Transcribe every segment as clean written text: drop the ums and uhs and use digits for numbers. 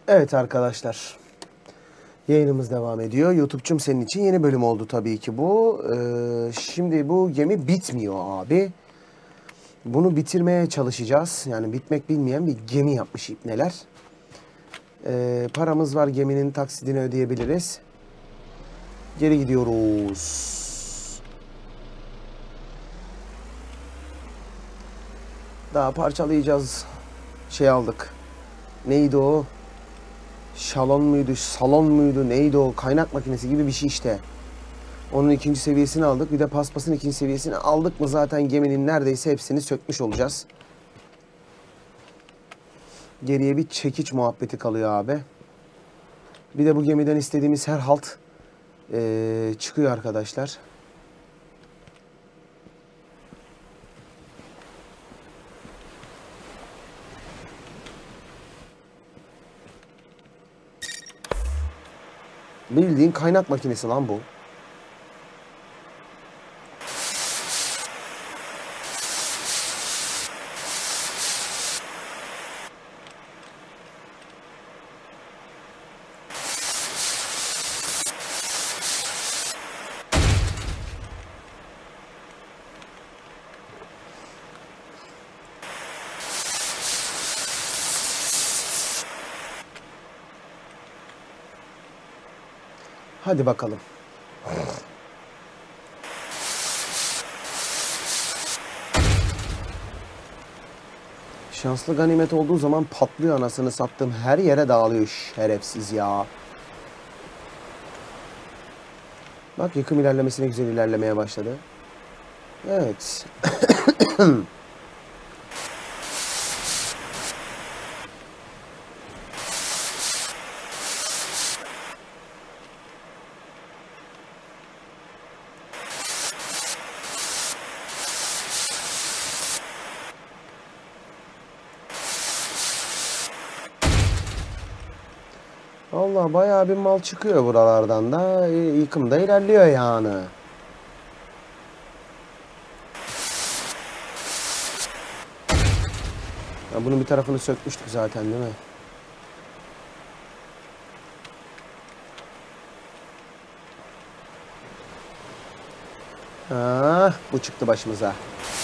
Evet arkadaşlar, yayınımız devam ediyor. YouTube'cum senin için yeni bölüm oldu tabii ki bu. Şimdi bu gemi bitmiyor abi. Bunu bitirmeye çalışacağız. Yani bitmek bilmeyen bir gemi yapmış ipneler. Paramız var, geminin taksidini ödeyebiliriz. Geri gidiyoruz. Daha parçalayacağız. Şey aldık. Neydi o? Şalon muydu, salon muydu, neydi o? Kaynak makinesi gibi bir şey işte. Onun ikinci seviyesini aldık. Bir de paspasın ikinci seviyesini aldık mı zaten geminin neredeyse hepsini sökmüş olacağız. Geriye bir çekiç muhabbeti kalıyor abi. Bir de bu gemiden istediğimiz her halt çıkıyor arkadaşlar. Bildiğin kaynak makinesi lan bu. Hadi bakalım. Şanslı ganimet olduğu zaman patlıyor anasını sattığım. Her yere dağılıyor şerefsiz ya. Bak yıkım ilerlemesine güzel ilerlemeye başladı. Evet. Vallahi bayağı bir mal çıkıyor buralardan da. Yıkım da ilerliyor yani. Ya bunun bir tarafını sökmüştük zaten değil mi? Ah, bu çıktı başımıza.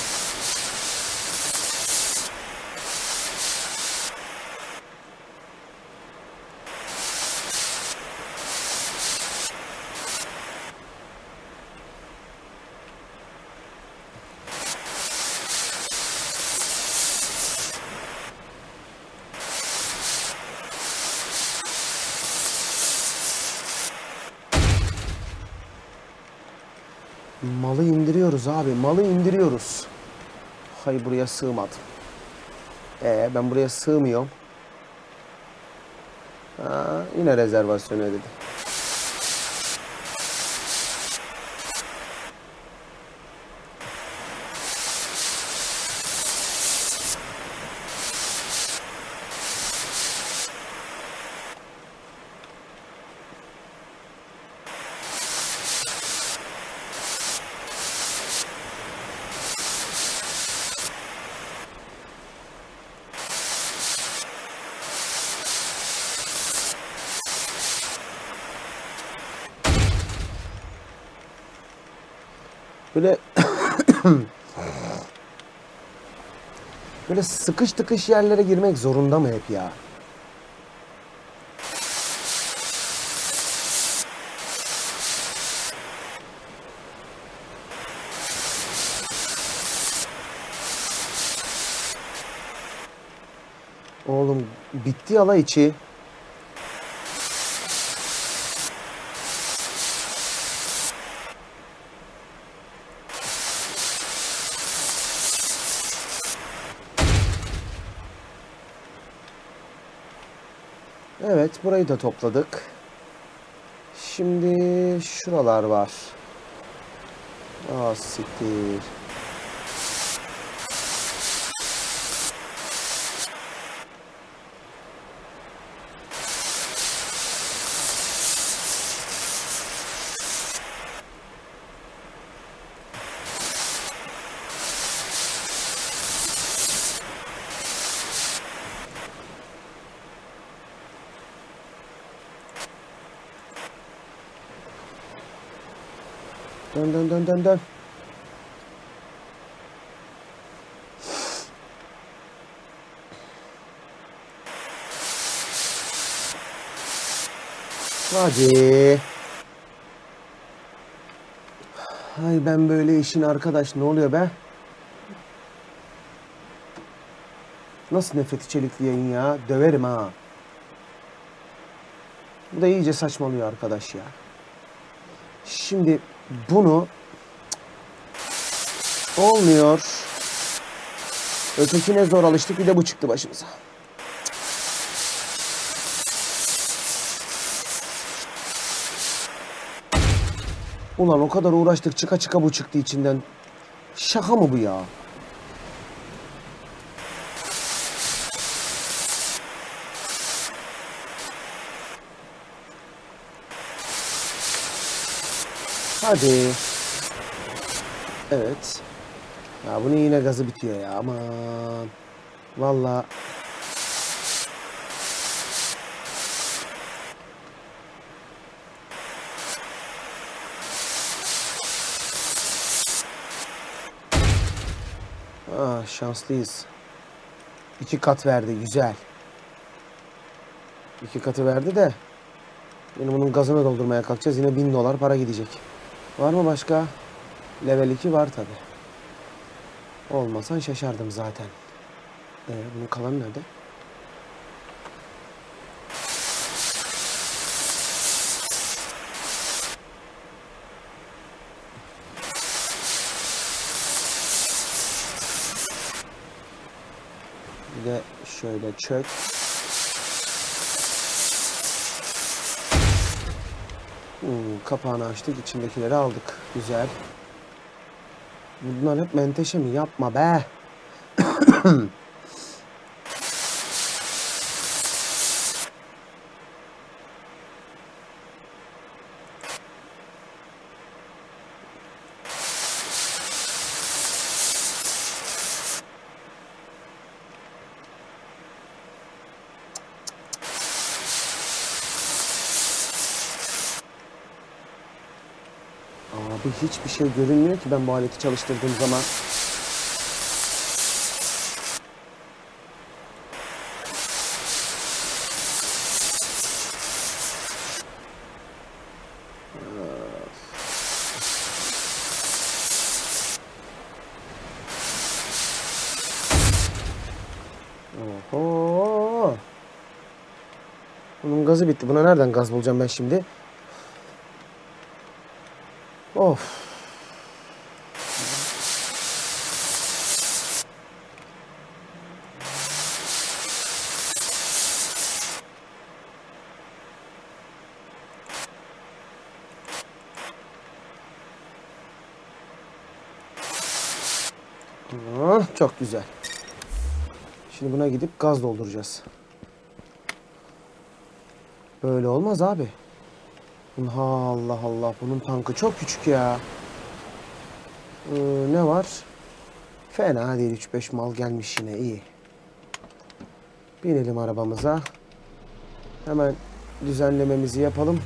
Malı indiriyoruz abi. Malı indiriyoruz. Hay buraya sığmadım. Ben buraya sığmıyorum. Ha, yine rezervasyon ödedi. Böyle böyle sıkış tıkış yerlere girmek zorunda mı hep ya? Oğlum bitti ala içi. Evet, burayı da topladık. Şimdi şuralar var. Aa siktir. Dön dön dön dön dön. Hadi. Ay ben böyle işin arkadaş, ne oluyor be? Nasıl nefreti çelikli yayın ya? Döverim ha. Bu da iyice saçmalıyor arkadaş ya. Şimdi bunu olmuyor. Ötekine zor alıştık, bir de bu çıktı başımıza. Ulan o kadar uğraştık, çıka çıka bu çıktı içinden. Şaka mı bu ya? Hadi. Evet. Ya bunun yine gazı bitiyor ya, aman. Vallahi. Ah, şanslıyız. 2 kat verdi, güzel. 2 katı verdi de. Yine bunun gazını doldurmaya kalkacağız. Yine $1000 para gidecek. Var mı başka? Level 2 var tabi. Olmasan şaşardım zaten. Bunun kalanı nerede? Bir de şöyle çök. Kapağını açtık. İçindekileri aldık. Güzel. Bunlar hep menteşe mi? Yapma be. Abi hiçbir şey görünmüyor ki ben bu aleti çalıştırdığım zaman. Oho. Bunun gazı bitti. Buna nereden gaz bulacağım ben şimdi? Of. Çok güzel. Şimdi buna gidip gaz dolduracağız. Böyle olmaz abi. Allah Allah. Bunun tankı çok küçük ya. Ne var? Fena değil. 3-5 mal gelmiş yine. İyi. Binelim arabamıza. Hemen düzenlememizi yapalım.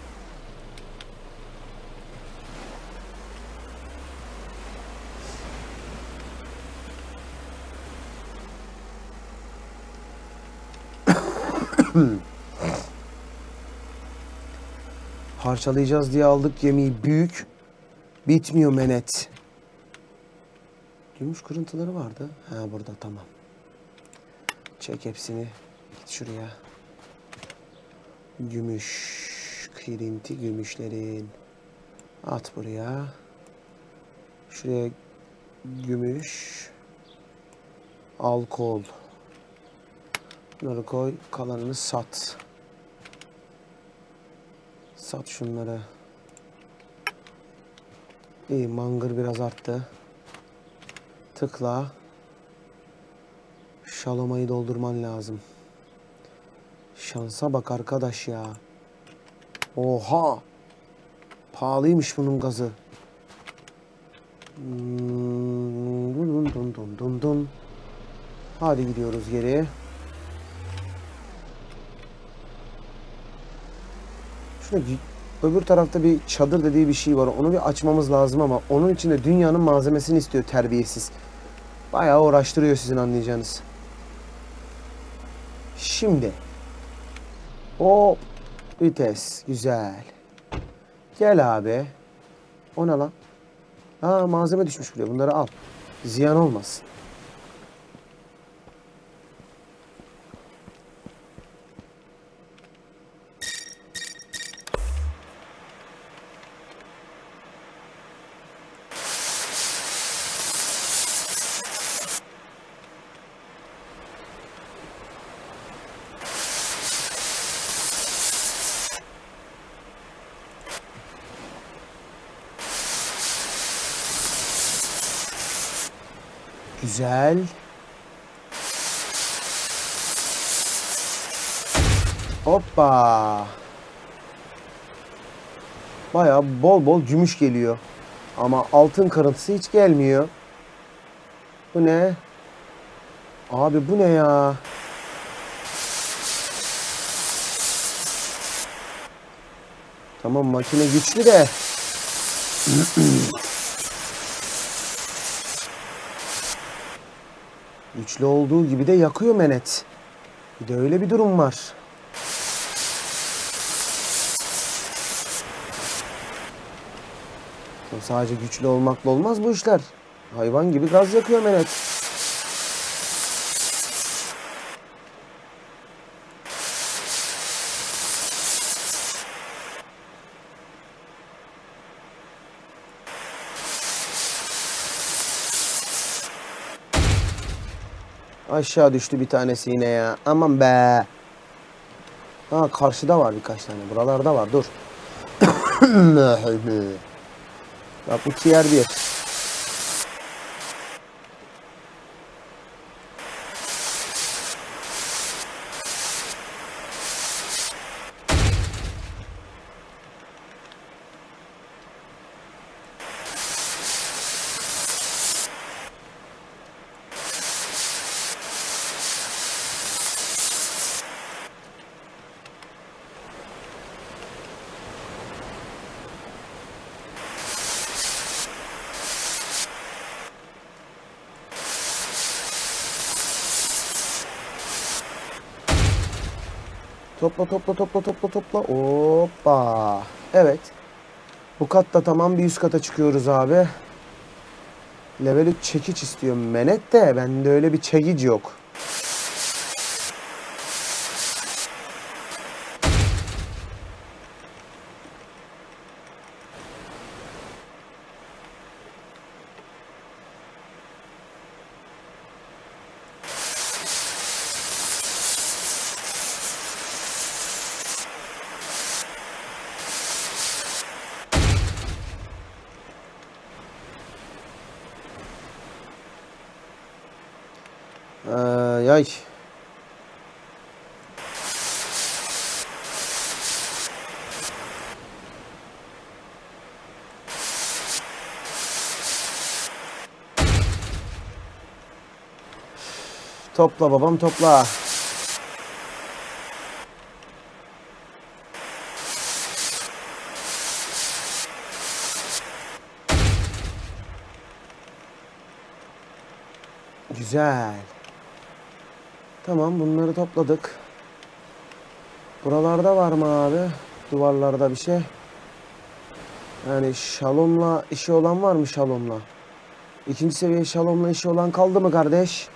Parçalayacağız diye aldık gemiyi. Büyük. Bitmiyor menet. Gümüş kırıntıları vardı. Ha burada, tamam. Çek hepsini. Git şuraya. Gümüş. Kırıntı gümüşlerin. At buraya. Şuraya gümüş. Alkol. Bunları koy. Kalanını sat. Sat şunları. İyi, mangır biraz arttı. Tıkla. Şalomayı doldurman lazım. Şansa bak arkadaş ya. Oha. Pahalıymış bunun gazı. Dun dun dun dun dun. Hadi gidiyoruz geri. Şuna öbür tarafta bir çadır dediği bir şey var. Onu bir açmamız lazım ama onun için de dünyanın malzemesini istiyor terbiyesiz. Bayağı uğraştırıyor sizin anlayacağınız. Şimdi. Hop. Vites. Güzel. Gel abi. O ne lan? Aa, malzeme düşmüş buraya. Bunları al. Ziyan olmasın. Güzel. Hoppa. Bayağı bol bol gümüş geliyor. Ama altın kırıntısı hiç gelmiyor. Bu ne? Abi bu ne ya? Tamam, makine güçlü de. Güçlü olduğu gibi de yakıyor menet. Bir de öyle bir durum var. Sadece güçlü olmakla olmaz bu işler. Hayvan gibi gaz yakıyor menet. Aşağı düştü bir tanesi yine ya. Aman be. Ha, karşıda var birkaç tane. Buralarda var. Dur. Bak bu tier 1. Topla topla topla topla topla. Hoppa. Evet. Bu katta tamam, bir üst kata çıkıyoruz abi. Level 3 çekiç istiyor menet de bende öyle bir çekiç yok. Ay. Topla babam topla. Güzel. Tamam, bunları topladık. Buralarda var mı abi? Duvarlarda bir şey. Yani şalomla işi olan var mı şalomla? İkinci seviye şalomla işi olan kaldı mı kardeş?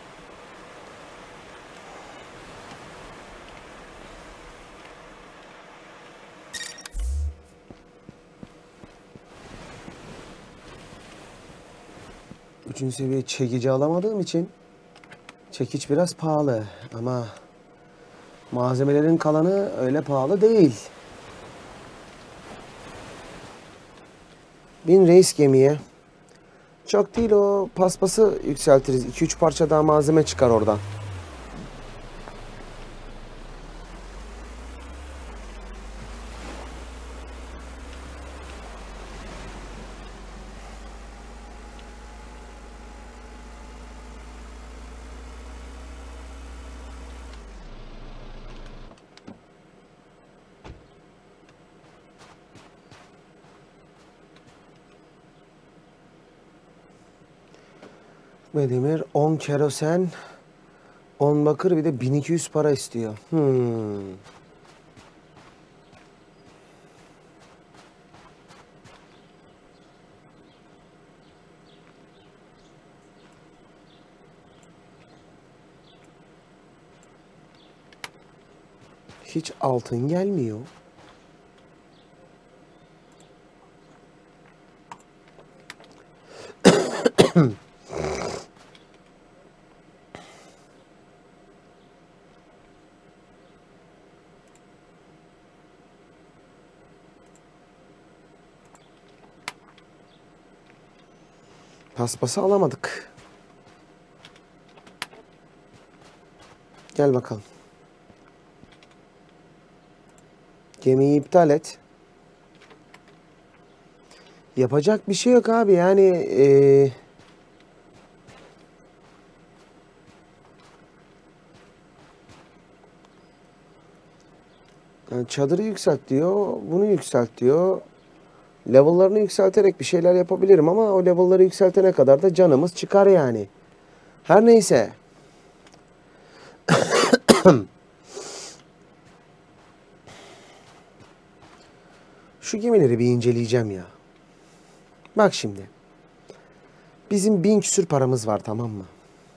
Üçüncü seviye çekici alamadığım için çekiç biraz pahalı ama malzemelerin kalanı öyle pahalı değil. Bin reis gemiye. Çok değil, o paspası yükseltiriz. 2-3 parça daha malzeme çıkar oradan. Ve demir 10 kerosen, 10 bakır, bir de 1200 para istiyor. Hiç altın gelmiyor. Paspası alamadık. Gel bakalım. Gemiyi iptal et. Yapacak bir şey yok abi. Yani çadırı yükselt diyor. Bunu yükselt diyor. Level'larını yükselterek bir şeyler yapabilirim ama o level'ları yükseltene kadar da canımız çıkar yani. Her neyse. Şu gemileri bir inceleyeceğim ya. Bak şimdi. Bizim 1000 küsür paramız var, tamam mı?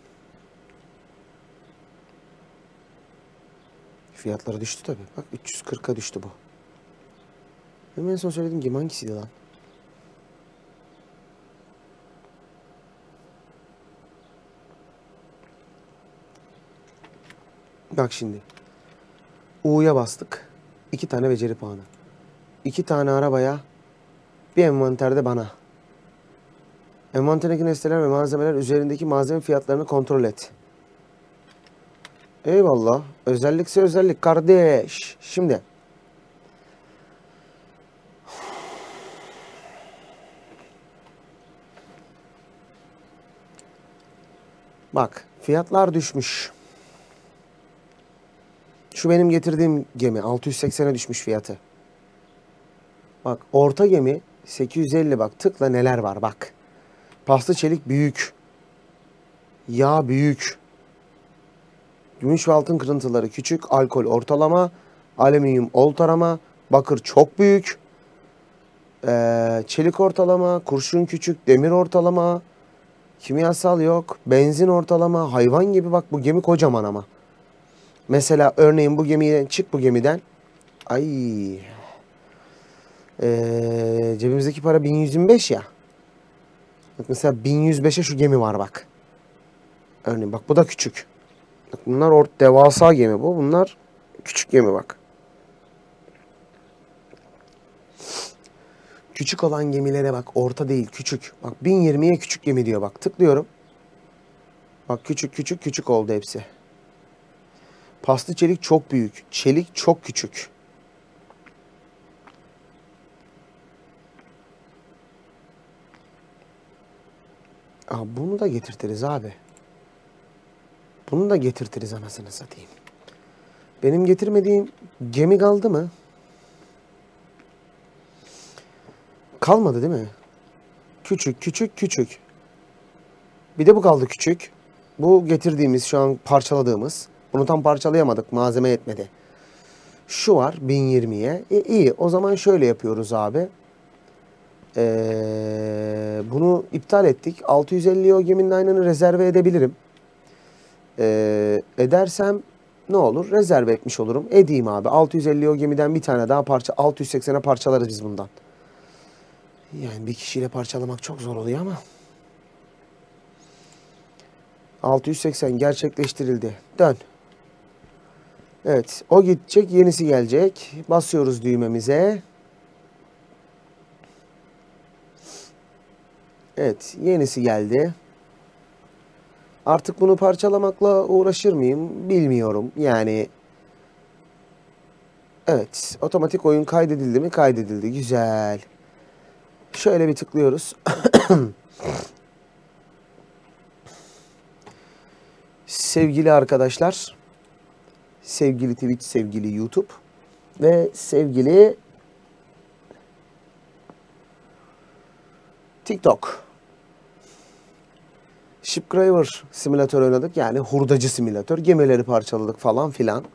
Fiyatları düştü tabii. Bak 340'a düştü bu. Benim en son söylediğim gemi hangisiydi lan? Bak şimdi. U'ya bastık. 2 tane beceri puanı. 2 tane arabaya. Bir envanterde bana. Envanterdeki nesneler ve malzemeler üzerindeki malzeme fiyatlarını kontrol et. Eyvallah. Özellikse özellik kardeş. Şimdi. Bak. Fiyatlar düşmüş. Şu benim getirdiğim gemi 680'e düşmüş fiyatı. Bak orta gemi 850, bak tıkla neler var bak. Paslı çelik büyük. Yağ büyük. Gümüş ve altın kırıntıları küçük. Alkol ortalama. Alüminyum ortalama. Bakır çok büyük. Çelik ortalama. Kurşun küçük. Demir ortalama. Kimyasal yok. Benzin ortalama. Hayvan gibi bak, bu gemi kocaman ama. Mesela örneğin bu gemiden çık, bu gemiden. Ay. Cebimizdeki para 1125 ya. Bak mesela 1105'e şu gemi var bak. Örneğin bak bu da küçük. Bak bunlar devasa gemi bu. Bunlar küçük gemi bak. Küçük olan gemilere bak. Orta değil, küçük. Bak 1020'ye küçük gemi diyor bak. Tıklıyorum. Bak küçük küçük küçük oldu hepsi. Paslı çelik çok büyük. Çelik çok küçük. Bunu da getirtiriz abi. Bunu da getirtiriz anasını satayım. Benim getirmediğim gemi kaldı mı? Kalmadı değil mi? Küçük küçük küçük. Bir de bu kaldı küçük. Bu getirdiğimiz, şu an parçaladığımız. Bunu tam parçalayamadık, malzeme yetmedi. Şu var 1020'ye. İyi, o zaman şöyle yapıyoruz abi. Bunu iptal ettik. 650'ye o geminin aynını rezerve edebilirim. Edersem ne olur? Rezerve etmiş olurum. Edeyim abi. 650'ye o gemiden bir tane daha parça. 680'e parçalarız biz bundan. Yani bir kişiyle parçalamak çok zor oluyor ama. 680 gerçekleştirildi. Dön. Evet. O gidecek. Yenisi gelecek. Basıyoruz düğmemize. Evet. Yenisi geldi. Artık bunu parçalamakla uğraşır mıyım? Bilmiyorum. Yani evet. Otomatik oyun kaydedildi mi? Kaydedildi. Güzel. Şöyle bir tıklıyoruz. Sevgili arkadaşlar, sevgili Twitch, sevgili YouTube ve sevgili TikTok. Shipgraver simülatör oynadık. Yani hurdacı simülatör. Gemileri parçaladık falan filan.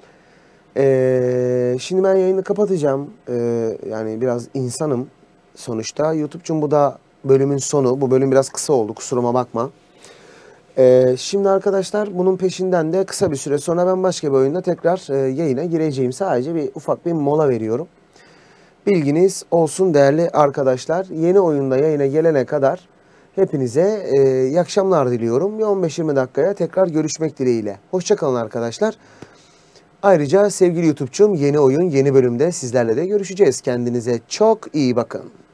Şimdi ben yayını kapatacağım. Yani biraz insanım sonuçta. YouTube'cum bu da bölümün sonu. Bu bölüm biraz kısa oldu. Kusuruma bakma. Şimdi arkadaşlar bunun peşinden de kısa bir süre sonra ben başka bir oyunda tekrar yayına gireceğim. Sadece bir ufak bir mola veriyorum. Bilginiz olsun değerli arkadaşlar. Yeni oyunda yayına gelene kadar hepinize iyi akşamlar diliyorum. Bir 15-20 dakikaya tekrar görüşmek dileğiyle. Hoşça kalın arkadaşlar. Ayrıca sevgili YouTube'cum yeni oyun, yeni bölümde sizlerle de görüşeceğiz. Kendinize çok iyi bakın.